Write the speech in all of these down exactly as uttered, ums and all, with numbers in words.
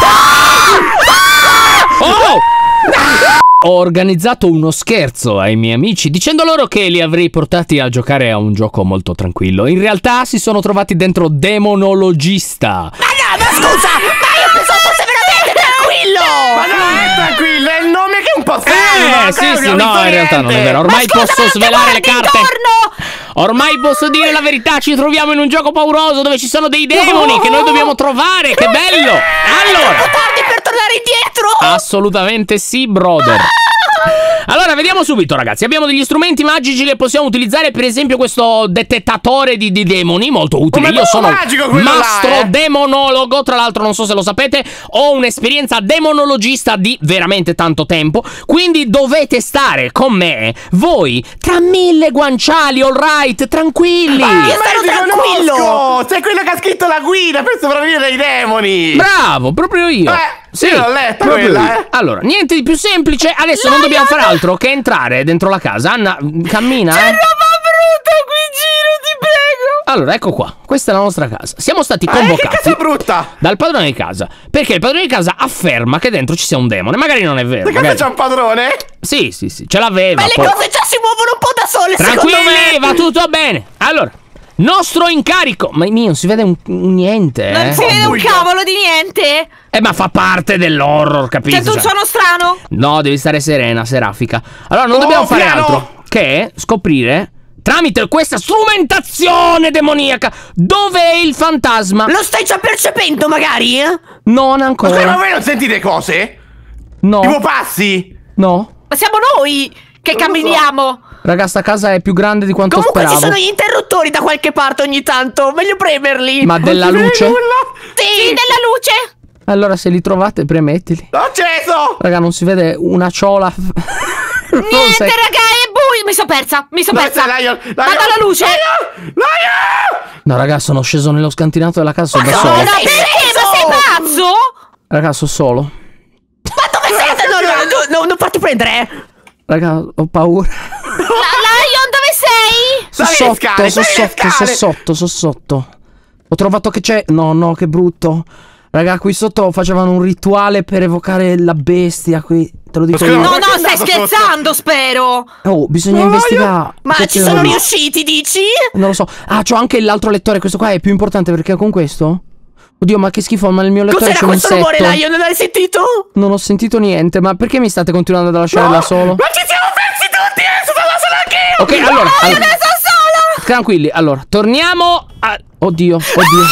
Oh! Ho organizzato uno scherzo ai miei amici dicendo loro che li avrei portati a giocare a un gioco molto tranquillo. In realtà si sono trovati dentro Demonologista. Ma no, ma scusa, ma io pensavo fosse veramente tranquillo! Ma non è tranquillo, è il nome che è un po' strano. Eh, sì, sì, no, in realtà non è vero. Ormai ma scusa, posso ma svelare le carte. Intorno! Ormai posso dire la verità, ci troviamo in un gioco pauroso dove ci sono dei demoni che noi dobbiamo trovare. Che bello! Allora, È tardi per tornare indietro! assolutamente sì, brother. Allora, vediamo subito, ragazzi. Abbiamo degli strumenti magici che possiamo utilizzare. Per esempio questo detettatore di, di demoni, molto utile. Come Io sono magico quello mastro là, eh? demonologo. Tra l'altro, non so se lo sapete, ho un'esperienza demonologista di veramente tanto tempo. Quindi dovete stare con me, voi, tra mille guanciali, all right, tranquilli. Io Ma sono ti tranquillo! conosco! Sei quello che ha scritto la guida per sopravvivere ai demoni! Bravo, proprio io. Eh, sì, io l'ho letta proprio quella, io. eh. Allora, niente di più semplice. Adesso non dobbiamo fare altro che entrare dentro la casa. Anna, cammina, eh. brutta qui in giro, ti prego! Allora, ecco qua. Questa è la nostra casa. Siamo stati Eh, che convocati casa brutta! dal padrone di casa, perché il padrone di casa afferma che dentro ci sia un demone. Magari non è vero. Da casa magari- c'è un padrone? Sì, sì, sì, ce l'aveva. Ma le poi- cose già si muovono un po' da sole, secondo Tranquilli, me! va tutto bene. Allora, nostro incarico. Ma mio, non si vede un, un niente, eh. Non si vede un buio. cavolo di niente? Eh, ma fa parte dell'horror, capito? Sento un Cioè- suono strano? No, devi stare serena, Serafica. Allora, non Oh, dobbiamo fare piano! altro che scoprire, tramite questa strumentazione demoniaca, dove è il fantasma. Lo stai già percependo, magari? Eh? Non Ma scusa, ma ancora. voi non sentite cose? No, Tipo passi? no. Ma siamo noi che Non lo so. camminiamo! Raga, sta casa è più grande di quanto Comunque ci speravo. sono gli interruttori da qualche parte ogni tanto, meglio premerli! Ma della Non si vede luce? nulla? Sì, della luce! Allora, se li trovate, premettili. L'ho acceso! Raga, non si vede una ciola. Non Niente, sei- raga, è buio! Mi sono persa, mi sono Dai, persa! dai, Lion, Lion. Vado alla luce! Lion! Lion! No, raga, sono sceso nello scantinato della casa, sono da No, solo. no, perché? Ma sei pazzo? Raga, sono solo. Ma dove sei? No, no, no, no, non farti prendere! eh. Raga, ho paura. La Lion, dove sei? Sono Sali le sotto, scale, sono sali le sotto, sono scale. sotto, sono sotto. Ho trovato che c'è. No, no, che brutto. Raga, qui sotto facevano un rituale per evocare la bestia. Qui, te lo dico Scusa, io. ma No, perché no, è stai andato scherzando, spero! Oh, bisogna No, investigare. Ma Che ci te sono lo dico? riusciti, dici? Non lo so. Ah, c'ho anche l'altro lettore. Questo qua è più importante perché con questo. Oddio, ma che schifo, ma nel mio lettore Cos'era c'è un questo rumore, insetto. Lion? Non l'hai sentito? Non ho sentito niente, ma perché mi state continuando a lasciare da solo? Ma ci siamo persi tutti! Adesso sono da solo anch'io! Ok, allora, Io allora ne sono sola! tranquilli, allora, torniamo a... Oddio, oddio.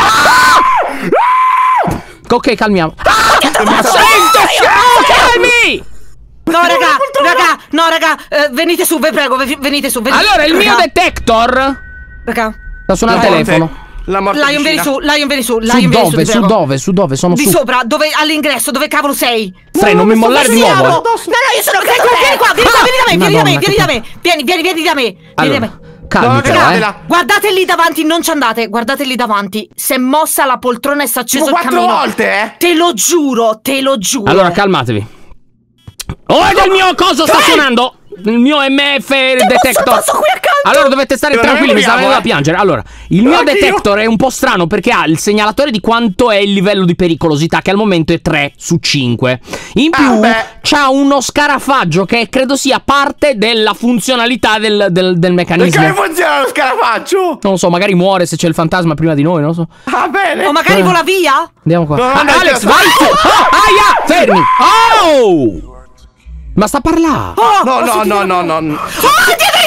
Ok, calmiamo. Ma sento, calmi! No, raga, raga, no, raga, eh, venite su, vi prego, ve- venite su, venite. Allora, il mio raga, detector raga, sta suonando il La morte. telefono. La morte Lion, vieni vicina. su, Lion, vieni su, Su Lion, vieni su, dove? ti Su prego. dove? Su dove? Sono Di su. sopra, dove, all'ingresso, dove cavolo sei? Fre, non mi mollare di Siamo? nuovo. No, no, io sono Greco, vieni qua, vieni qua, vieni da me, vieni da me, Madonna, vieni che da me, vieni, vieni, vieni da me, vieni da Allora, me. calmi No, però, eh. guardatela. Guardate lì davanti, non ci andate, guardate lì davanti. Si è mossa la poltrona e sta acceso Tipo il quattro camino. volte, eh? Te lo giuro, te lo giuro. Allora, calmatevi. Oh, è il mio coso sta suonando. Il mio M F detector. posso qui accanto? Allora dovete stare Io non tranquilli, mi sta moriamo, venendo da eh. piangere. Allora, il mio Anch'io. detector è un po' strano perché ha il segnalatore di quanto è il livello di pericolosità, che al momento è tre su cinque. In più, Ah, beh. c'ha uno scarafaggio che credo sia parte della funzionalità del, del, del E meccanismo. come funziona lo scarafaggio? Non lo so, magari muore se c'è il fantasma prima di noi, non lo so. Ah, bene. O magari Eh. vola via? Andiamo qua. No, Ah, no, Alex, no. vai su! Oh, aia! Fermi! Oh! Ma sta a parlare! Oh, No, ho no, sentito- no, no, no, no. Oh,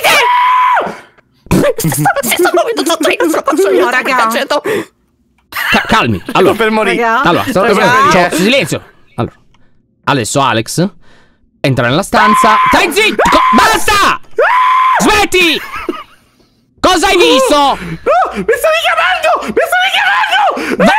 dietro di te! Si sta muovendo tutto io, non ce la faccio io, raga. Ca- calmi. Sto Allora, per morire. Raga. allora, sto- Raga. cioè, silenzio. Allora, adesso Alex entra nella stanza. Stai zitto! Co- basta! Smetti! Cosa hai visto? Oh, mi stavi chiamando! Mi stavi chiamando!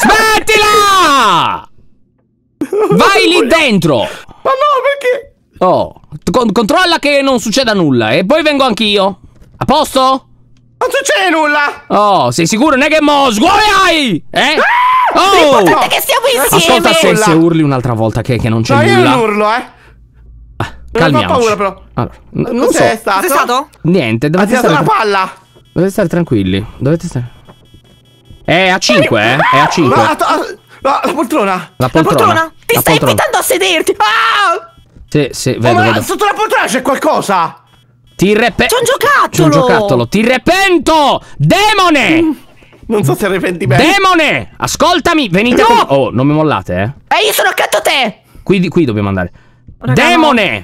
Smettila! Vai lì dentro! Ma no, perché? Oh, con- controlla che non succeda nulla e poi vengo anch'io. A posto? Non succede nulla! Oh, sei sicuro? Non è che mo sguaiai? Eh? Oh! L'importante è che stiamo insieme. Ascolta, se, Urla. se urli un'altra volta che, che non c'è No, io nulla. non urlo, eh. Non Calmiamoci. fa paura, però. Allora, n- non so. Cos'è stato? Cos'è stato? Niente, Ha dovete tirato stare, una palla! dovete stare tranquilli. Dovete stare. È a cinque, eh? È a cinque. Ma, att- ah, No, la poltrona. La poltrona. La poltrona? Ti La stai poltrona. invitando a sederti. Ah! Sì, sì, Oh, vedo, ma vedo. sotto la poltrona c'è qualcosa. Ti repe... C'è un giocattolo. C'è un giocattolo. Ti repento! Demone! Non so se arrependi bene. Demone! Ascoltami, venite No! con... Oh, non mi mollate, eh. E io sono accanto a te. Qui, qui dobbiamo andare. Raga, Demone!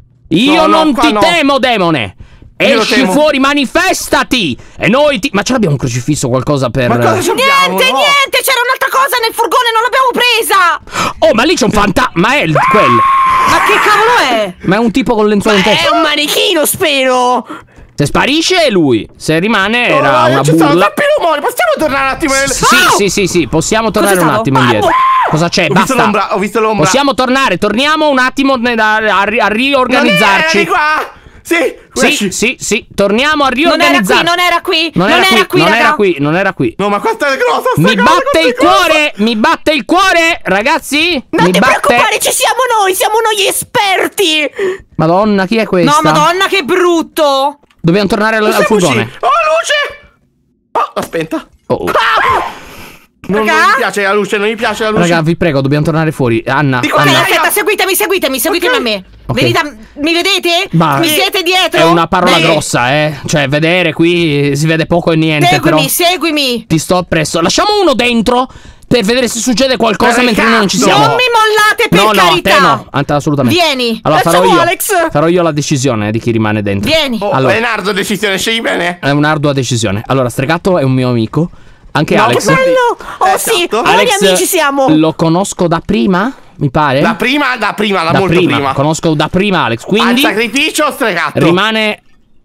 Io No, no, non qua ti no. temo, demone! Io lo Esci temo. fuori, manifestati! E noi ti... Ma ce l'abbiamo un crocifisso, qualcosa per... Ma cosa ci abbiamo? Niente, No. niente, c'era un'altra cosa nel furgone, non l'abbiamo presa. Oh, ma lì c'è un fantasma! Ma è il... quel... Ma che cavolo è? Ma è un tipo con lenzuola in È testa. un manichino, spero. Se sparisce è lui. Se rimane No, era no, una ci sono burla. troppi rumori. Possiamo tornare un attimo nel... Sì, Ah! sì, sì, sì, possiamo tornare un stato? attimo indietro. Cosa c'è? Ho visto Basta. l'ombra, ho visto l'ombra. Possiamo tornare, torniamo un attimo ne- a, a ri- a Non riorganizzarci. eri qua. Sì, Sì, esci. sì, sì, torniamo a Non era qui, riorganizzarci. non era qui. Non era qui, non raga. era qui, non era qui. No, ma questa è grossa sta Mi cosa, batte questa il è grossa. cuore, mi batte il cuore, ragazzi. Non mi ti batte. preoccupare, ci siamo noi, siamo noi esperti. Madonna, chi è questa? No, madonna, che brutto. Dobbiamo tornare al, al Questa furgone. luce. Oh, luce. Oh, l'ho spenta. Oh, oh. Non, non Raga? mi piace la luce, non mi piace la luce. Raga, vi prego, dobbiamo tornare fuori. Anna, Di qua, Ok, Anna. raga. aspetta, seguitemi, seguitemi, seguitemi a me. Ok. Venite a- mi vedete? Ma- Mi siete dietro? È una parola Bene. grossa, eh. Cioè, vedere qui si vede poco e niente, Seguimi, però. seguimi. Ti sto appresso. Lasciamo uno dentro per vedere se succede qualcosa Per mentre noi non ci cazzo! siamo. Non mi mollate, per no, no, carità. te no, Ant- assolutamente. Vieni. Allora farò Facciamo io. Alex. Farò io la decisione di chi rimane dentro. Vieni. Oh, Allora. è Nardo decisione, scegli bene. È un'ardua decisione. Allora, Stregatto è un mio amico. Anche No, Alex. che Bello. Oh sì, Esatto. buoni Alex amici siamo. lo conosco da prima, mi pare. Da prima, da prima, da, Da molto prima. prima. Conosco da prima Alex. Al Quindi sacrificio stregato. rimane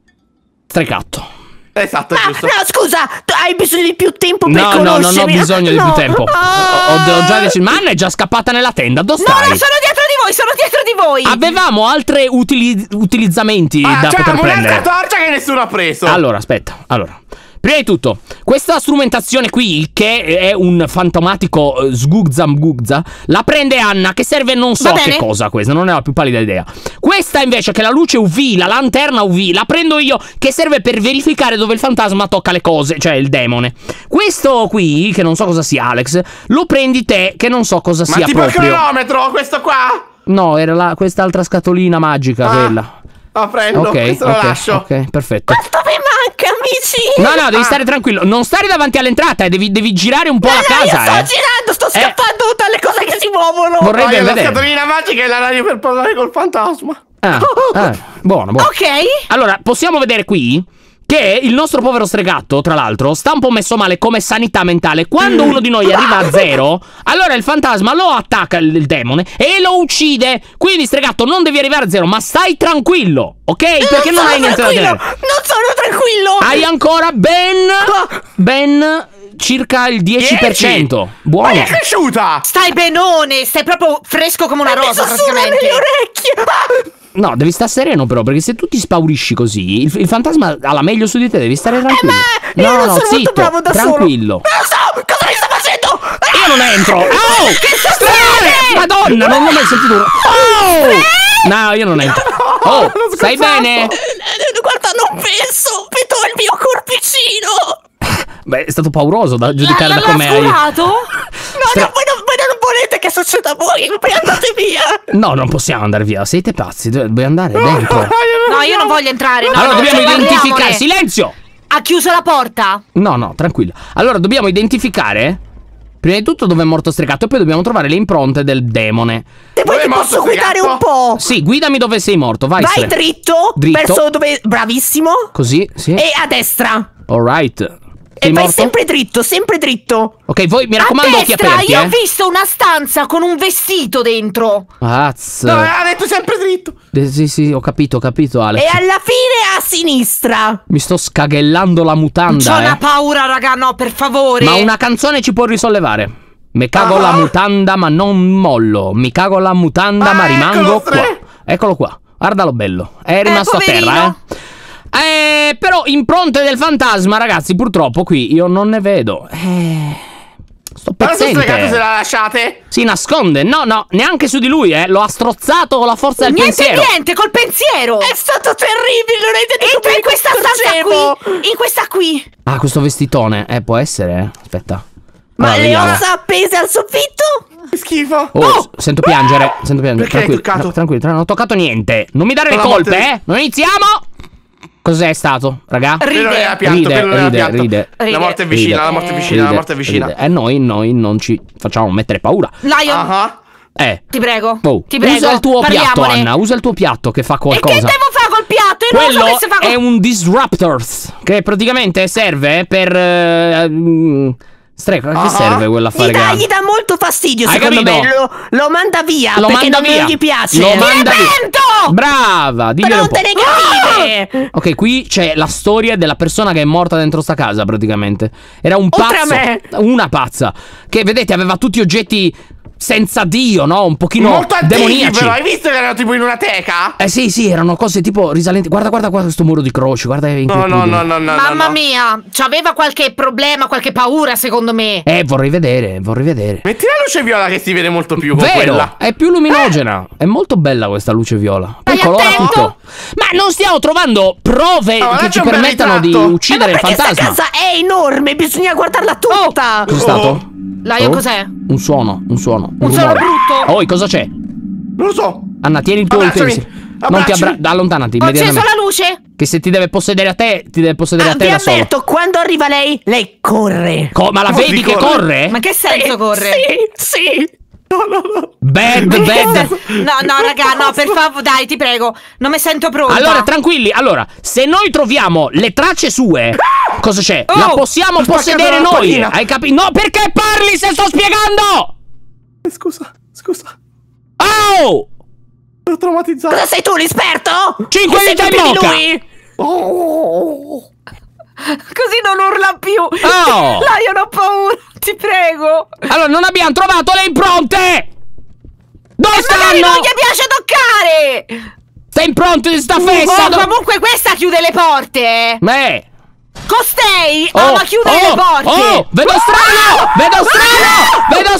Stregatto. Esatto, Ah, giusto. no, scusa, tu hai bisogno di più tempo per No, no, non ho conoscermi. bisogno di più No. tempo. Ho, ho- ho già deciso. Ma Anna è già scappata nella tenda. Dove No, stai? no, sono dietro di voi, sono dietro di voi. Avevamo altri utili- utilizzamenti Ah, da c'è poter un'altra prendere. torcia che nessuno ha preso. Allora, aspetta. Allora, prima di tutto, questa strumentazione qui, che è un fantomatico uh, sgugzam gugza, la prende Anna, che serve non so Va che bene. cosa questa, non ne ho la più pallida idea. Questa invece, che è la luce U V, la lanterna U V, la prendo io, che serve per verificare dove il fantasma tocca le cose, cioè il demone. Questo qui, che non so cosa sia, Alex, lo prendi te, che non so cosa Ma sia tipo il proprio. cronometro, questo qua. No, era la, quest'altra scatolina magica, Ah. quella. Lo prendo, Ok, questo lo ok, lascio. ok, perfetto. Quanto mi manca, amici? No, no, devi Ah. stare tranquillo. Non stare davanti all'entrata, eh, devi, devi girare un po' No, la no, casa, io sto eh. girando, sto scappando dalle cose che si muovono. Vorrei Voglio ben la vedere. scatolina magica e la radio per parlare col fantasma. Ah, ah, buono, buono. Ok. Allora, possiamo vedere qui che il nostro povero stregatto, tra l'altro, sta un po' messo male come sanità mentale. Quando uno di noi arriva a zero, allora il fantasma lo attacca, il, il demone, e lo uccide. Quindi, stregatto, non devi arrivare a zero, ma stai tranquillo, ok? Perché non, sono hai niente da tranquillo, temere. non sono tranquillo. Hai ancora ben, ben circa il dieci per cento. Ma Buono. è cresciuta. Stai benone, stai proprio fresco come una Mi rosa, sussurra nelle praticamente. orecchie. No, devi stare sereno però, perché se tu ti spaurisci così, il, il fantasma ha la meglio su di te, devi stare tranquillo. Eh, io no, non no, sono molto zitto, bravo da solo. tranquillo. Non lo so, cosa mi sta facendo? Io non entro. Oh! Strane! Madonna, non ho mai sentito un... Oh! No, io non entro. Oh, non stai scherzavo. bene? Eh, Guarda, non penso, vedo il mio corpicino. Beh, è stato pauroso da giudicare L'ha da come hai... curato? No, Stra- no, voi non, voi non volete che succeda a voi, poi andate via. No, non possiamo andare via, siete pazzi, dobbiamo andare dentro. No, io non voglio entrare. No, Allora no, dobbiamo cioè, identificare... parliamone. Silenzio! Ha chiuso la porta? No, no, tranquillo. Allora dobbiamo identificare... Prima di tutto dove è morto stregato, e poi dobbiamo trovare le impronte del demone. Te vuoi Dove che è morto posso guidare Fregatto? un po'? Sì, guidami dove sei morto, vai. Vai Stre. dritto, Dritto. verso dove... Bravissimo. Così, sì. E a destra. Alright. E Sei vai morto? sempre dritto, sempre dritto. Ok, voi mi raccomando a occhi destra, aperti, io eh. ho visto una stanza con un vestito dentro. Azz. No, ha detto sempre dritto. Eh, Sì, sì, ho capito, ho capito, Alex. E alla fine a sinistra. Mi sto scaghellando la mutanda, C'ho eh. una paura, raga, no, per favore. Ma una canzone ci può risollevare. Mi cago Ah. la mutanda ma non mollo. Mi cago la mutanda Ah, ma rimango eccolo, qua. Stre. Guardalo qua. Guardalo bello. È rimasto a terra, poverino. eh. Eh, però impronte del fantasma, ragazzi, purtroppo qui io non ne vedo. Eh, sto Ma adesso stregato se pezzente. la lasciate. Si nasconde. No, no, neanche su di lui, eh. Lo ha strozzato con la forza del Niente, pensiero. niente, col pensiero. È stato terribile, non hai detto Entra in questa stanza qui. In questa qui. Ah, questo vestitone. Eh, può essere, eh. Aspetta. Ma Allora, le vediamo. ossa appese al soffitto schifo. Oh, Oh! sento piangere, sento piangere. Perché hai Tranquilli, toccato? no, tranquilli, tra- non ho toccato niente. Non mi dare le La colpe, morte- eh. Non iniziamo. Cos'è stato, raga? Quello Ride. era piatto, Ride, quello era ride, piatto. ride. La morte è vicina, Ride. la morte è vicina, Ride, la morte è vicina. ride. E noi, noi non ci facciamo mettere paura. Lion, Ah. Eh. ti prego. Oh, ti prego. usa il tuo piatto, parliamone. Anna. Usa il tuo piatto che fa E qualcosa. che devo fare col piatto? Io non Quello so che si fa col... è un disruptors che praticamente serve per. eh, mm, Streco, a che Ah. serve quell'affare Gli che dà, ha? gli dà molto fastidio, Hai secondo capito? me. Lo, lo manda via Lo perché manda non via. gli piace. Lo manda via. Vento! Brava, diglielo un po'. Pronte negative. Ok, qui c'è la storia della persona che è morta dentro sta casa, praticamente. Era un Oltre pazzo, a me. una pazza, che vedete aveva tutti oggetti senza Dio, no? Un pochino Molto antichi, demoniaci. però. Hai visto che erano tipo in una teca? Eh sì, sì, erano cose tipo risalenti. Guarda, guarda qua questo muro di croci, guarda che No, no, inquietudine. no, no, no. Mamma no. mia, c'aveva qualche problema, qualche paura secondo me. Eh, vorrei vedere, vorrei vedere. Metti la luce viola che si vede molto più con Vero, quella. è più luminogena. È molto bella questa luce viola. Poi Stai colora attento. tutto. Ma non stiamo trovando prove No, che là ci c'è un bel permettano di ritratto. uccidere Ma il perché sta fantasma. casa è enorme, bisogna guardarla tutta. Cos'è stato? Lion, Oh? cos'è? Un suono, un suono. Un, Un suono rumore. brutto. Oh, cosa c'è? Non lo so. Anna, tieni il tuo Abbracciami. utensile. Non ti Abbracciami. abbra... Allontanati Ho acceso immediatamente. la luce? Che se ti deve possedere a te, ti deve possedere Ah, a te vi da solo. avverto, quando arriva lei, lei corre. Co- ma la Come vedi si che corre? corre? Ma che senso corre? Sì, sì. No, no, no. Bad, bad. No, no, raga, no, per favore, dai, ti prego. Non mi sento pronta. Allora, tranquilli. Allora, se noi troviamo le tracce sue, cosa c'è? Oh, la possiamo ho spaccato possedere la noi. lampadina. Hai capito? No, perché parli se sto spiegando? Scusa, scusa. Oh! Sono traumatizzato. Cosa sei tu, l'esperto? Cinque Che sei dita in più di bocca. lui? Oh. Così non urla più. Oh. Lion, ho paura, ti prego. Allora, non abbiamo trovato le impronte! Dove Magari stanno? non gli piace toccare. Sta impronte di sta festa! Oh, do- comunque questa chiude le porte. eh. Eh! Costei Oh, ama chiudere oh, le porte. Oh! Vedo strano! Vedo strano! Vedo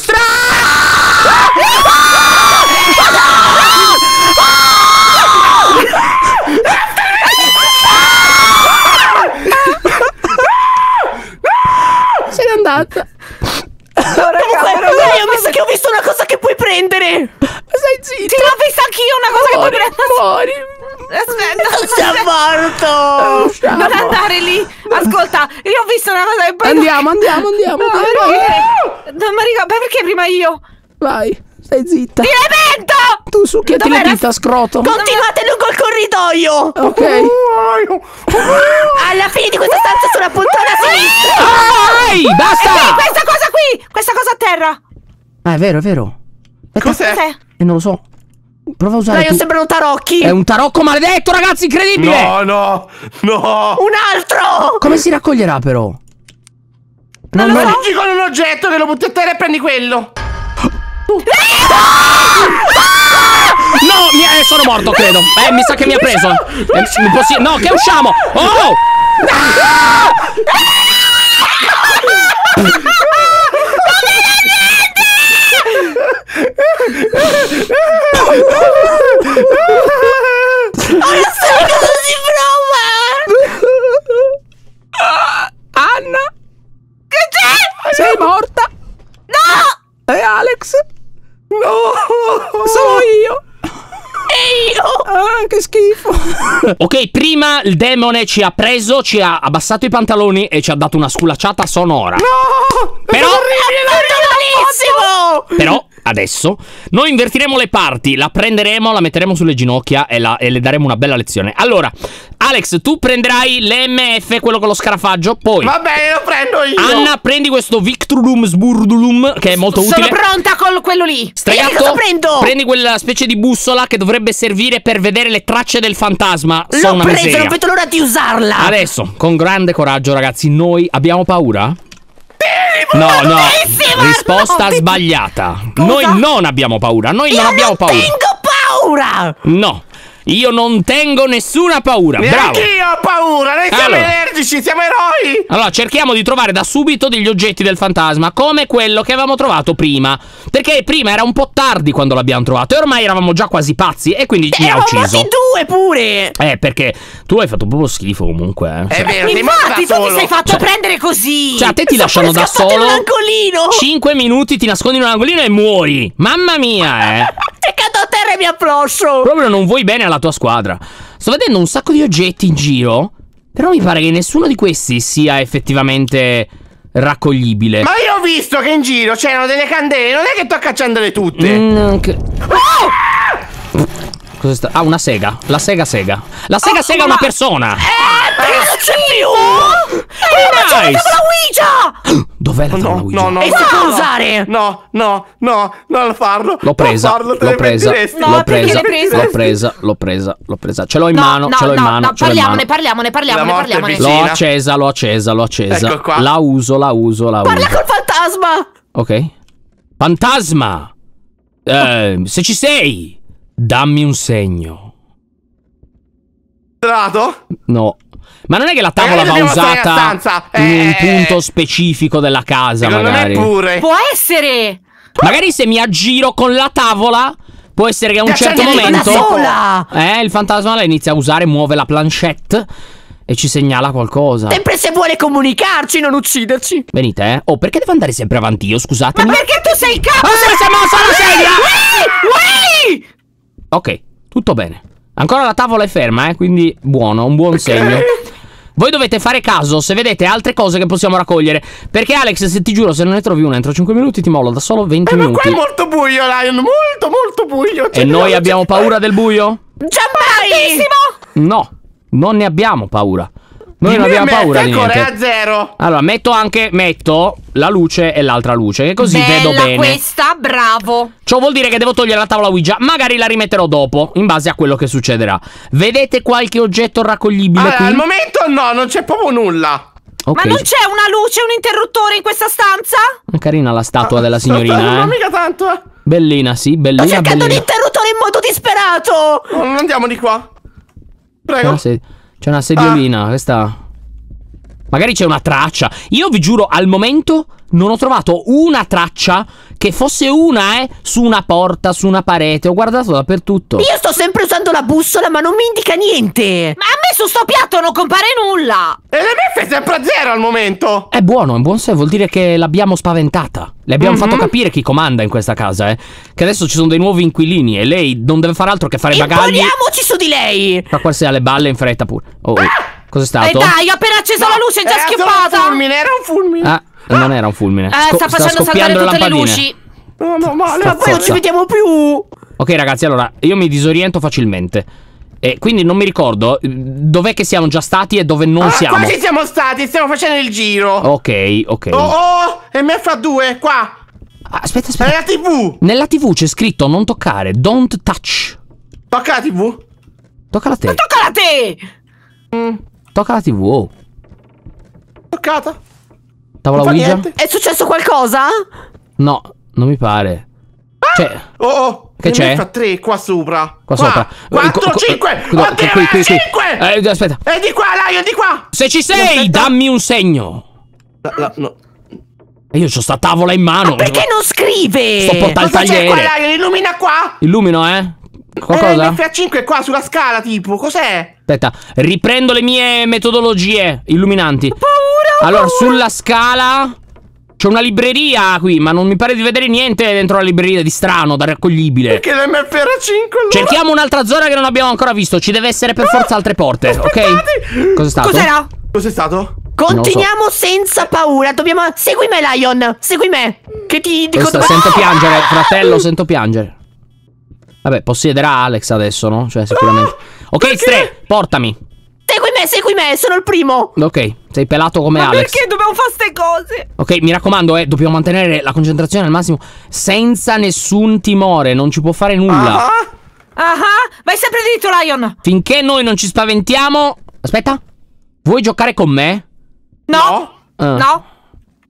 strano! Se n'è andata. Comunque, io ho visto che ho visto una cosa che puoi prendere. Stai zitto. Sì, l'ho vista anch'io una cosa che puoi prendere. Muori. Aspetta, Sta aspetta. morto. Non andare lì. Ascolta, io ho visto una cosa che poi Andiamo, andiamo, andiamo. No, Vai, perché? Non mi ricordo, ma perché prima io? vai. Stai zitta. Ti evento! Tu succhiati le Dov'era? dita, scroto. Continuate lungo il corridoio. Ok. Alla fine di questa stanza sulla poltrona a sinistra. Dai, Sì, basta! questa cosa qui! Questa cosa a terra! Ah, è vero, è vero. Cos'è? Cos'è? E non lo so. Prova a usare Dai, tu. sembrano tarocchi. È un tarocco maledetto, ragazzi, incredibile! No, no, no. Un altro. Come si raccoglierà, però? Non non- lo leggi con un oggetto che lo butti a terra e prendi quello. No, mi eh, sono morto, credo. Eh, mi sa che mi ha preso. Eh, mi possi- no, che usciamo! Oh! Ora sai cosa si prova. Anna, Che c'è? sei morta? No! E Alex? No. Sono io. E io. Ah, che schifo. Ok, prima il demone ci ha preso, ci ha abbassato i pantaloni e ci ha dato una sculacciata sonora. No. Però, Malissimo. però, adesso noi invertiremo le parti, la prenderemo, la metteremo sulle ginocchia e, la- e le daremo una bella lezione. Allora, Alex, tu prenderai l'M F, quello con lo scarafaggio, poi Va bene, lo prendo io. Anna, prendi questo Victulum Sburdulum, che è molto Sono utile. pronta con quello lì. Stregatto, E io cosa prendo? prendi quella specie di bussola che dovrebbe servire per vedere le tracce del fantasma. Sono L'ho una presa, miseria. non vedo l'ora di usarla. Adesso, con grande coraggio, ragazzi, noi abbiamo paura? No, no, risposta no. sbagliata. Noi non abbiamo paura, noi non abbiamo paura. Tengo paura. No. Io non tengo nessuna paura. Bravo. Neanche io ho paura. Noi siamo Allora. energici, siamo eroi. Allora, cerchiamo di trovare da subito degli oggetti del fantasma, come quello che avevamo trovato prima. Perché prima era un po' tardi quando l'abbiamo trovato e ormai eravamo già quasi pazzi e quindi mi ha Eravamo ucciso. morti due pure. Eh, perché tu hai fatto proprio schifo comunque, eh. È Cioè, vero, sei morto Infatti, da tu ti solo. sei fatto Cioè- prendere così. cioè, a te ti lasciano da scappato in solo un angolino. cinque minuti, ti nascondi in un angolino e muori. Mamma mia, eh. È caduto a terra e mi ha plosso. Proprio non vuoi bene alla tua squadra. Sto vedendo un sacco di oggetti in giro, però mi pare che nessuno di questi sia effettivamente raccoglibile. Ma io ho visto che in giro c'erano delle candele. Non è che sto cacciandole tutte. Mm, che- Cosa sta? Ah, una sega. La sega sega. La sega Oh, sega è ma- una persona. Eh, perché non c'è più. Nice. La Ouija! Dov'è la tavola No, Ouija? no, no. E no, si può no, usare. No, no, no, non farlo. L'ho presa, Non farlo, te l'ho ne presa, pentiresti. No, l'ho perché presa, l'hai presa? l'ho presa, l'ho presa, l'ho presa. Ce l'ho in No, mano, no, ce l'ho in no, mano, no, ce l'ho in mano. parliamone, parliamone, parliamone, La morte è parliamone. vicina. L'ho accesa, l'ho accesa, l'ho accesa. Ecco qua. La uso, la uso, la Parla uso. col fantasma. Ok. Fantasma! Eh, se ci sei, dammi un segno. Entrato? No. Ma non è che la tavola Magari va dobbiamo stare usata nella stanza. in un Eh, punto specifico della casa, Secondo magari. me pure. Può essere. Magari se mi aggiro con la tavola, può essere che a un Ti certo accendi momento da sola. Eh, il fantasma la inizia a usare, muove la planchette e ci segnala qualcosa. Sempre se vuole comunicarci, non ucciderci. Venite, eh. Oh, perché devo andare sempre avanti io? Scusatemi. Ma perché tu sei il capo? Ah, si è mossa la sedia! Uì! Ok, tutto bene. Ancora la tavola è ferma, eh, quindi buono, un buon segno. Voi dovete fare caso se vedete altre cose che possiamo raccogliere. Perché Alex, se ti giuro, se non ne trovi una entro cinque minuti ti mollo da solo venti Eh, ma minuti. qua è molto buio, Lion. Molto, molto buio. E noi abbiamo paura del buio? Giammai. No, non ne abbiamo paura. Noi non abbiamo paura di ancora niente. è a zero. Allora, metto anche, metto la luce e l'altra luce, che così Bella vedo bene. questa, bravo. Ciò vuol dire che devo togliere la tavola Ouija. Magari la rimetterò dopo, in base a quello che succederà. Vedete qualche oggetto raccoglibile Allora, qui? al momento no, non c'è proprio nulla. Ok, Ma non c'è una luce, un interruttore in questa stanza? carina la statua della Non signorina, eh. mica tanto, eh. Bellina, sì, Sto bellina, cercando un bellina. interruttore in modo disperato. Non andiamo di qua. C'è Prego. una, sed- c'è una sediolina, questa... Magari c'è una traccia. Io vi giuro, al momento non ho trovato una traccia che fosse una, eh, su una porta, su una parete. Ho guardato dappertutto. Io sto sempre usando la bussola, ma non mi indica niente. Ma a me su sto piatto non compare nulla. E l'M F è sempre a zero al momento. È buono, è buon sé, vuol dire che l'abbiamo spaventata. Le abbiamo Mhm. fatto capire chi comanda in questa casa, eh. Che adesso ci sono dei nuovi inquilini e lei non deve fare altro che fare bagagli. Imponiamoci su di lei. Fa quasi alle balle in fretta pure. Oh, oh. Cos'è E stato? dai, ho appena acceso No, la luce, è già era solo schioppata. un fulmine, era un fulmine. Ah, non era un fulmine. Eh, Sco- sta facendo saltare scoppiando tutte le lampadine. luci. No, no, male. Sta Ma poi non ci zozza. vediamo più. Ok ragazzi, allora, io mi disoriento facilmente. E quindi non mi ricordo eh, dov'è che siamo già stati e dove non Ah, siamo. quasi siamo stati, stiamo facendo il giro. Ok, ok. Oh, oh, M F due, qua. Ah, aspetta, aspetta. Nella tivù. Nella tivù c'è scritto non toccare, don't touch. Tocca la tivù. Tocca a te. Tocca a te. Tocca la tivù. Oh. Toccata. Tavola Non fa Ouija? niente. È successo qualcosa? No, non mi pare. Cioè, Oh, oh. Che c'è? M F tre qua sopra. qua sopra. quattro, Eh, co- cinque. co- Oddio, qui, qui, qui. cinque. Eh, aspetta. E di qua, Lion, di qua. Se ci sei, Aspetta. dammi un segno. La- la- no. E io c'ho sta tavola in mano. Perché non scrive? Sto portando il Cosa c'è tagliere. qua, Lion? Illumina qua. Illumino, eh? Eh, Qualcosa? M F cinque qua sulla scala, tipo. Cos'è? Aspetta, riprendo le mie metodologie illuminanti. Paura, Allora, paura. sulla scala c'è una libreria qui, ma non mi pare di vedere niente dentro la libreria di strano, da raccoglibile. Perché l'M F era cinque allora? Cerchiamo un'altra zona che non abbiamo ancora visto. Ci deve essere per forza altre porte, ok? Aspettate. Cos'è stato? Cos'era? Cos'è stato? Continuiamo senza paura. Dobbiamo. Segui me, Lion. Segui me. Che ti dico Questa, dove. sento piangere, fratello, sento piangere. Vabbè, possiederà Alex adesso, no? Cioè, sicuramente. Ok, tre, portami. Segui me, segui me. Sono il primo. Ok, sei pelato come Ma Alex. perché dobbiamo fare ste cose? Ok, mi raccomando, eh, dobbiamo mantenere la concentrazione al massimo senza nessun timore, non ci può fare nulla. Ah, Ah, vai sempre dritto, Lion. Finché noi non ci spaventiamo. Aspetta, vuoi giocare con me? No. Ah. No.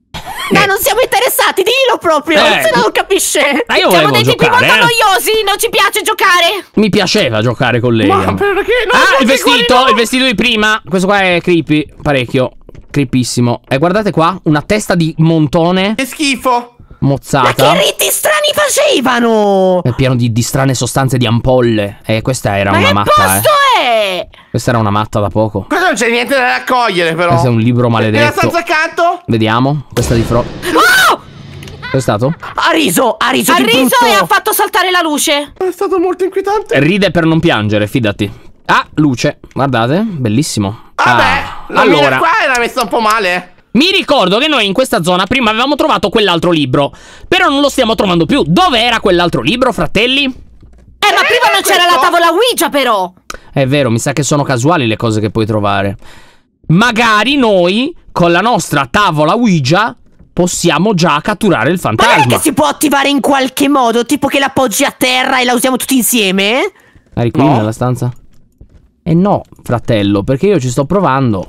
Ma non siamo interessati, dillo proprio, Eh. se no non capisce. Ma io Siamo volevo dei tipi giocare, molto eh. noiosi, non ci piace giocare. Mi piaceva giocare con lei. Ma perché? No, Ah, il guardi, vestito, guardi, no. il vestito di prima. Questo qua è creepy, parecchio. Creepissimo. E guardate qua, una testa di montone Che schifo. Ma mozzata. che riti strani facevano? È pieno di, di strane sostanze di ampolle. E questa era Ma una che matta, posto eh. è? Questa era una matta da poco. Qua non c'è niente da raccogliere, però. Questo è un libro Nella maledetto. stanza accanto? Vediamo. Questa di Fro. Oh! Cos'è stato? Ha riso, ha riso Ha di riso brutto. e ha fatto saltare la luce. È stato molto inquietante. Ride per non piangere, fidati. Ah, luce. Guardate, bellissimo. Vabbè, Ah, la mira allora, qua era messa un po' male. mi ricordo che noi in questa zona prima avevamo trovato quell'altro libro. Però non lo stiamo trovando più. Dove era quell'altro libro, fratelli? Eh, ma Eh, prima non c'era questo? la tavola Ouija, però. È vero, mi sa che sono casuali le cose che puoi trovare. Magari noi, con la nostra tavola Ouija, possiamo già catturare il Ma non è fantasma. che si può attivare in qualche modo, tipo che la appoggi a terra e la usiamo tutti insieme? Eri qui No. nella stanza? Eh no, fratello, perché io ci sto provando.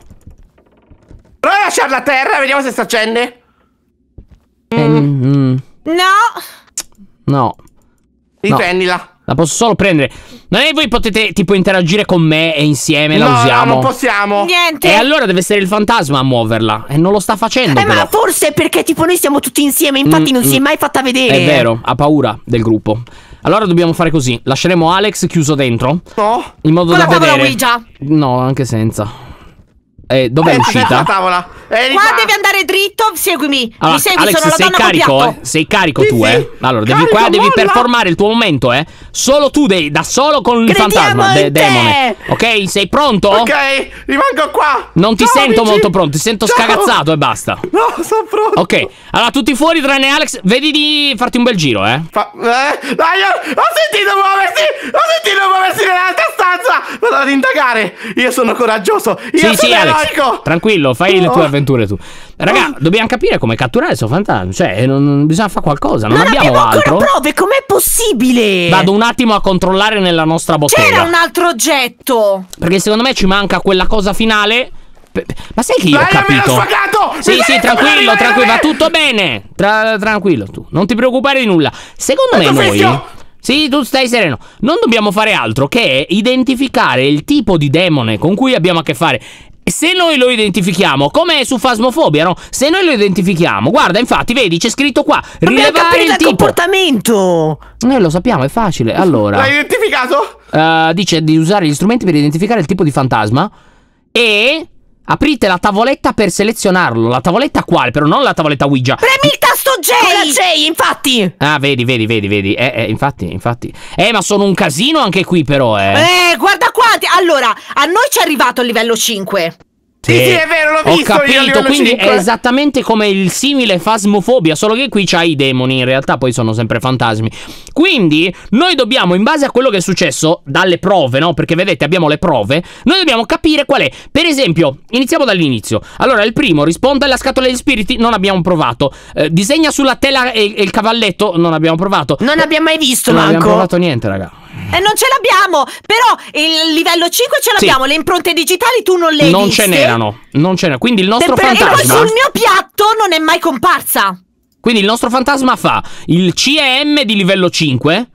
Prova a lasciarla a terra, vediamo se si accende. Eh, mm, No. no, Riprendila. la posso solo prendere. Non è che voi potete tipo interagire con me e insieme la No, no, usiamo? non possiamo. Niente. E allora deve essere il fantasma a muoverla. E non lo sta facendo Eh, però. ma forse è perché tipo noi siamo tutti insieme, infatti Mm, non si è mm. mai fatta vedere. È vero, ha paura del gruppo. Allora dobbiamo fare così. Lasceremo Alex chiuso dentro, No. in modo Con da la tavola vedere. Ouija. No, anche senza. Eh, dov'è Eh, senza la l'uscita? tavola. Eri Qua qua. devi andare dritto, seguimi. Allora, Mi segui, Alex, sono la sei donna col carico, piatto. eh? Sei carico Sì, tu, sì. eh? Allora, devi, Carico, qua devi molla. performare il tuo momento, eh? Solo tu, devi, da solo con il Crediamo fantasma, in de- te. demone. Ok, sei pronto? Ok, rimango qua. Non ti Ciao, sento amici. molto pronto, ti sento Ciao. scagazzato e basta. No, sono pronto. Ok, allora tutti fuori tranne Alex, vedi di farti un bel giro, eh? Fa- eh, dai, ho, ho sentito muoversi! Ho sentito muoversi nell'altra stanza! Vado ad indagare! Io sono coraggioso! Io Sì, sono sì, Alex. eroico! Tranquillo, fai le tue Oh. avventure tu. Raga, dobbiamo capire come catturare il suo fantasma. Cioè, non, non- bisogna fare qualcosa. Non, Non abbiamo, abbiamo altro. ancora prove, com'è possibile? Vado un attimo a controllare nella nostra bottega. C'era un altro oggetto. Perché secondo me ci manca quella cosa finale. Pe- pe- Ma sai che io ho Dai, me l'ho capito? sfagato! Sì, Mi sì, sento tranquillo, come tranquillo, va arrivare? tutto bene. Tra- tranquillo, tu. Non ti preoccupare di nulla. Secondo me Ecco, noi. fischio. Sì, tu stai sereno. Non dobbiamo fare altro che identificare il tipo di demone con cui abbiamo a che fare. Se noi lo identifichiamo, come su Phasmophobia, no? Se noi lo identifichiamo, guarda, infatti, vedi, c'è scritto qua: Dobbiamo rilevare capire il dal tipo. comportamento. Noi lo sappiamo, è facile. Allora, L'hai identificato? eh, dice di usare gli strumenti per identificare il tipo di fantasma. E aprite la tavoletta per selezionarlo. La tavoletta quale? Però non la tavoletta Ouija. Premi il tasto Con la J. J, infatti. Ah, vedi, vedi, vedi, vedi. Eh, eh, infatti, infatti. Eh, ma sono un casino anche qui, però, eh. Eh, guarda quanti. Allora, a noi ci è arrivato il livello cinque. Sì, sì, è vero, l'ho Ho visto io a capito, livello quindi cinque. è esattamente come il simile Phasmophobia, solo che qui c'hai i demoni, in realtà poi sono sempre fantasmi. Quindi noi dobbiamo, in base a quello che è successo dalle prove, no? Perché vedete, abbiamo le prove, noi dobbiamo capire qual è. Per esempio, iniziamo dall'inizio. Allora, il primo, risponde alla scatola degli spiriti, non abbiamo provato. Eh, disegna sulla tela e, e il cavalletto, non abbiamo provato. Non abbiamo mai visto, Non abbiamo manco. provato niente, raga. E non ce l'abbiamo. Però il livello cinque ce Sì. l'abbiamo. Le impronte digitali tu non le hai Non viste. ce n'erano, non ce n'erano. Quindi il nostro Per- per- E poi fantasma. sul mio piatto non è mai comparsa. Quindi il nostro fantasma fa il C E M di livello cinque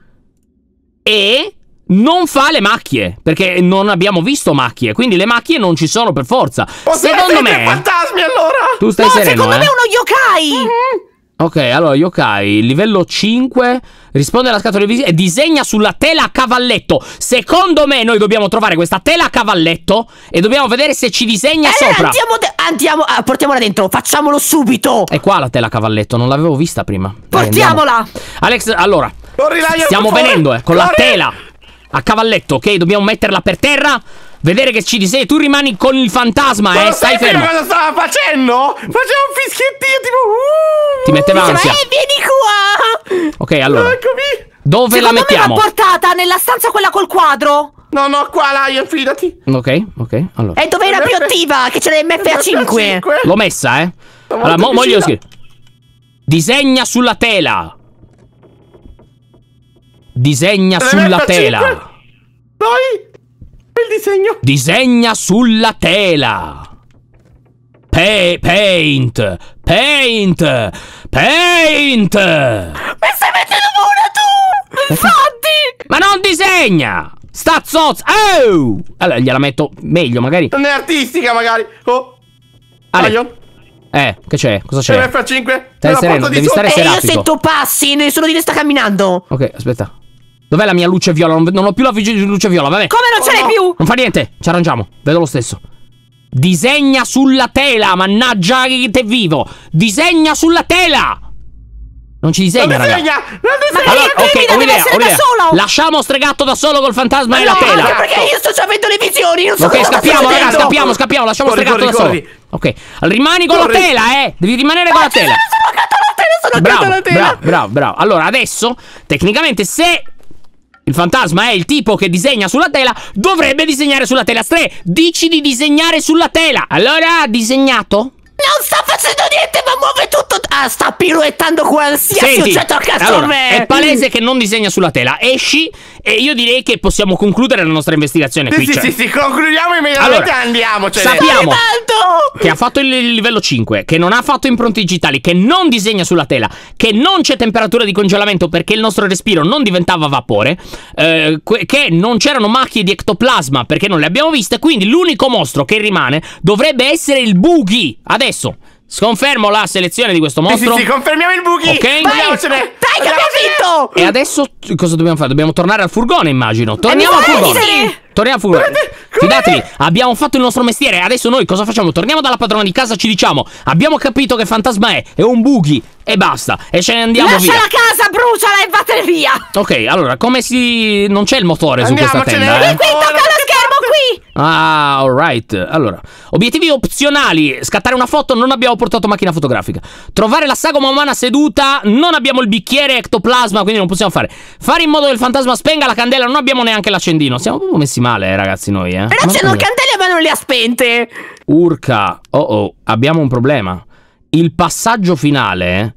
e non fa le macchie, perché non abbiamo visto macchie, quindi le macchie non ci sono per forza. Posso Secondo essere tre me fantasmi allora? tu stai No, sereno, secondo eh? me è uno yokai. Ok, allora yokai, livello cinque, risponde alla scatola di visita e disegna sulla tela a cavalletto. Secondo me noi dobbiamo trovare questa tela a cavalletto e dobbiamo vedere se ci disegna Eh, sopra. andiamo, de- andiamo ah, portiamola dentro, facciamolo subito. È qua la tela a cavalletto, non l'avevo vista prima. Dai, Portiamola. andiamo. Alex, allora, Corri, Lion, stiamo per favore. venendo, eh, con la Corri. tela a cavalletto, ok? Dobbiamo metterla per terra, vedere che ci disegna. Tu rimani con il fantasma, Ma eh, lo stai sai fermo. cosa stava facendo? Faceva un fischiettino tipo uh, Ti metteva Diceva, ansia. eh, vieni qua. Ok, allora, Eccomi. dove la Secondo me mettiamo? va portata nella stanza quella col quadro. No, no, qua Lion, fidati. Ok, ok, allora. E dove era più attiva? Che c'era l'M F A cinque. L'ho messa, eh. Sono Allora, molto mo, mo glielo vicina. scrivo. Disegna sulla tela. Disegna sulla M F cinque. tela. Dai, il disegno. Disegna sulla tela. Pe paint. Paint. Paint. Mi stai mettendo paura tu! Infatti! Ma non disegna! Sta zozza! Oh! Allora gliela metto meglio magari. Non è artistica magari. Oh. Ale. Lion. Eh, che c'è? Cosa c'è? F cinque. Stai sereno, devi stare E io serafico. sento passi, nessuno di noi sta camminando. Ok, aspetta. Dov'è la mia luce viola? Non, non ho più la luce viola, vabbè. Come non ce l'hai più? Non fa niente, ci arrangiamo. Vedo lo stesso. Disegna sulla tela, mannaggia che te vivo. Disegna sulla tela. Non ci disegna, Non raga. disegna. Non disegna. Ma Allora, che ok, timida, ho deve un'idea, essere ho da un'idea. solo. Lasciamo stregato da solo col fantasma e la No, tela. anche perché io sto già avendo le visioni, non so Ok, cosa sta scappiamo, raga, succedendo. scappiamo, scappiamo. Lasciamo Corri, stregato da corri, solo. Ok, rimani con Corri. la tela, eh. Devi rimanere con la tela. Sono accanto alla tela, sono accanto Bravo, alla tela. bravo, bravo, bravo. Allora, adesso, tecnicamente, se il fantasma è il tipo che disegna sulla tela, dovrebbe disegnare sulla tela. Stre, dici di disegnare sulla tela. Allora, ha disegnato? Non sta facendo niente, ma muove tutto. Ah, sta piruettando qualsiasi Senti, oggetto accanto a allora, me. è palese che non disegna sulla tela. Esci e io direi che possiamo concludere la nostra investigazione Sì, qui. sì, cioè. sì, sì, concludiamo immediatamente e Allora, andiamocene. sappiamo Tanto. che ha fatto il il livello cinque, che non ha fatto impronte digitali, che non disegna sulla tela, che non c'è temperatura di congelamento perché il nostro respiro non diventava vapore, eh, que- che non c'erano macchie di ectoplasma perché non le abbiamo viste, quindi l'unico mostro che rimane dovrebbe essere il Boogie. Adesso sconfermo la selezione di questo Sì, mostro. sì, sì, confermiamo il Boogie. Ok. Andiamocene. Dai, che abbiamo vinto. E adesso cosa dobbiamo fare? Dobbiamo tornare al furgone, immagino. Torniamo al mi pare furgone. di sì. Torniamo al furgone. Guardate, come- Fidatevi, abbiamo fatto il nostro mestiere. Adesso noi cosa facciamo? Torniamo dalla padrona di casa, ci diciamo: abbiamo capito che fantasma è. È un Boogie. E basta. E ce ne andiamo Lascia via. la casa, bruciala e vattene via. Ok, allora, come si. Non c'è il motore su questa Andiamocene. tenda, eh? Qui tocca lo schermo, qui. Ah, alright. Allora, obiettivi opzionali: scattare una foto, non abbiamo portato macchina fotografica. Trovare la sagoma umana seduta, non abbiamo il bicchiere ectoplasma, quindi non possiamo fare. Fare in modo che il fantasma spenga la candela, non abbiamo neanche l'accendino. Siamo proprio messi male, eh, ragazzi, noi, eh. Però c'erano candele ma non le ha spente. Urca. Oh oh, abbiamo un problema. Il passaggio finale.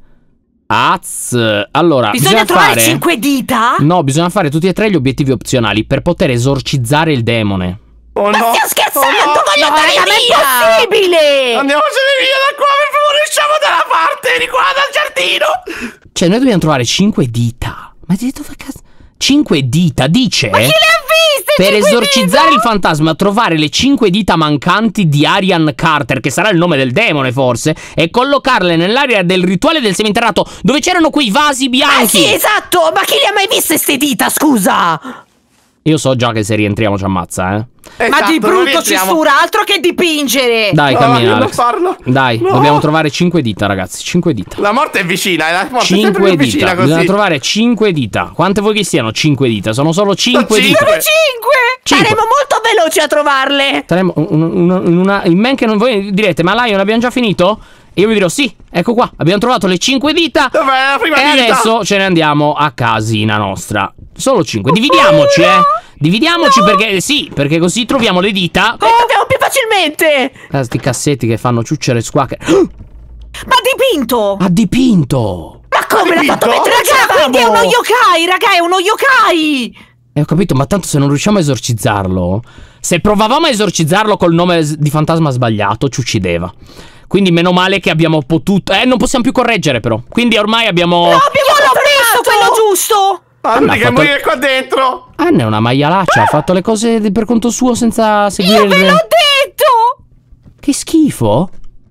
Az. Allora, Bisogna, bisogna trovare fare. cinque dita. No, bisogna fare tutti e tre gli obiettivi opzionali per poter esorcizzare il demone. Oh no. Stiamo scherzando, Oh, no. voglio No, andare raga, ma è via. impossibile. Andiamocene via da qua, per favore, usciamo dalla parte di qua, dal giardino. Cioè, noi dobbiamo trovare cinque dita. Ma di dove cazzo? Cinque dita, dice. Ma chi le ha viste? Per cinque esorcizzare dita? il fantasma, trovare le cinque dita mancanti di Arian Carter, che sarà il nome del demone forse, e collocarle nell'area del rituale del seminterrato, dove c'erano quei vasi Ah bianchi. sì, esatto, ma chi le ha mai viste ste dita, scusa? Io so già che se rientriamo ci ammazza, eh. Ma Esatto, di non brutto ci rientriamo. stura, altro che dipingere. Dai, No, cammina, non Alex. farlo. Dai, No. dobbiamo trovare cinque dita, ragazzi. Cinque dita. La morte è vicina, eh, la morte è sempre Cinque più dita. vicina Bisogna così. trovare cinque dita. Quante vuoi che siano cinque dita? Sono solo cinque cinque. dita. Cinque. Cinque. Saremo molto veloci a trovarle. Saremo un- un- in una. In men che non voi direte, ma Lion abbiamo già finito? E io vi dirò sì, ecco qua, abbiamo trovato le cinque dita. Dov'è la prima E dita? adesso ce ne andiamo a casina nostra. Solo cinque. Dividiamoci, eh. Dividiamoci perché. Sì, perché così troviamo le dita. Le troviamo più facilmente. Ah, sti cassetti che fanno ciucciare e squacche. Ma dipinto. Ha dipinto! Ma come l'ha fatto Dipinto? mentre Raga, quindi è uno giocavamo? yokai, raga, è uno yokai. E ho capito, ma tanto se non riusciamo a esorcizzarlo. Se provavamo a esorcizzarlo col nome s- di fantasma sbagliato, ci uccideva. Quindi meno male che abbiamo potuto. Eh, non possiamo più correggere, però. Quindi ormai abbiamo. No, abbiamo Io l'ho preso fermato. quello giusto. Ah, Ma non ha che fatto- morire qua dentro. Ah, ne è una maialaccia. Ha fatto le cose di- per conto suo senza seguire Io il. ve l'ho detto. Che schifo.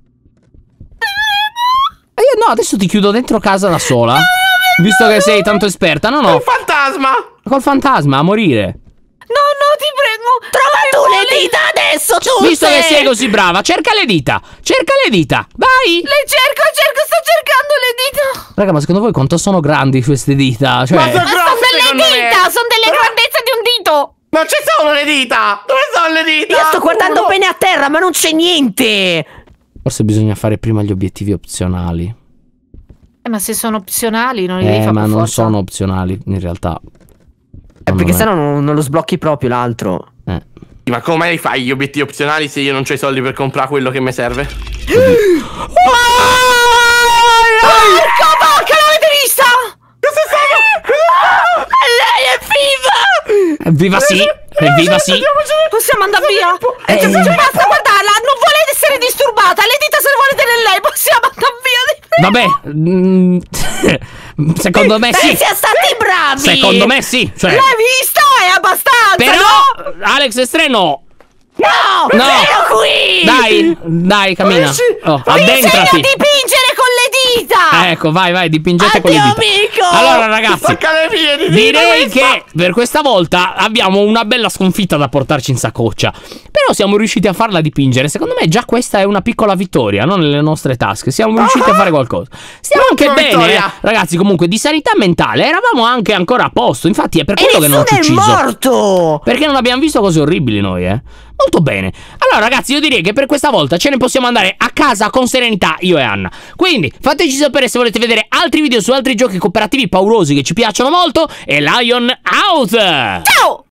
E io no, adesso ti chiudo dentro casa da sola. Visto che sei tanto esperta. No, È no. un fantasma. Col fantasma a morire. No, no, ti prego. Trova tu le dita adesso, tu. Visto che sei così brava, cerca le dita. Cerca le dita. Vai. Le cerco, cerco, sto cercando le dita. Raga, ma secondo voi quanto sono grandi queste dita? Cioè. Ma sono Ma sono grosse, delle secondo me. dita, sono delle grandezze di un dito. Non ci sono le dita. Dove sono le dita? Io sto guardando Uno. bene a terra, ma non c'è niente. Forse bisogna fare prima gli obiettivi opzionali. Eh, ma se sono opzionali non li devi Eh, fare ma per non forza. sono opzionali, in realtà. Eh, Secondo perché me. sennò non, non lo sblocchi proprio l'altro. Eh. Ma come li fai gli obiettivi opzionali se io non ho i soldi per comprare quello che mi serve? Porca vacca, l'avete vista? Cosa è stato? Lei è viva! Evviva sì! Evviva sì! Andiamocene. Possiamo andare via? Eh. Eh, basta guardarla, non vuole essere disturbata. dita, le dita se le volete lei, possiamo andare via di Vabbè, mm, secondo me sì. Beh, siamo stati bravi. Secondo me sì. Cioè, L'hai visto? È abbastanza, però, no? Alex Estreno. No, No. ero qui. Dai, dai, cammina. Amici, Oh, Mi insegna a addentrati. dipingere con le dita! Ecco, vai, vai, dipingete con le Addio, dita. amico. Allora, ragazzi, Spacca le piedi, direi dita, che per questa volta abbiamo una bella sconfitta da portarci in saccoccia. Però siamo riusciti a farla dipingere. Secondo me già questa è una piccola vittoria, no? Nelle nostre tasche. Siamo riusciti a fare qualcosa. Stiamo anche Una bene, eh. vittoria. Ragazzi, comunque di sanità mentale eravamo anche ancora a posto. Infatti è per E quello che non nessuno ci è ucciso. morto. Perché non abbiamo visto cose orribili noi, eh? Molto bene. Allora, ragazzi, io direi che per questa volta ce ne possiamo andare a casa con serenità, io e Anna. Quindi, fateci sapere se volete vedere altri video su altri giochi cooperativi paurosi che ci piacciono molto. E Lion out! Ciao!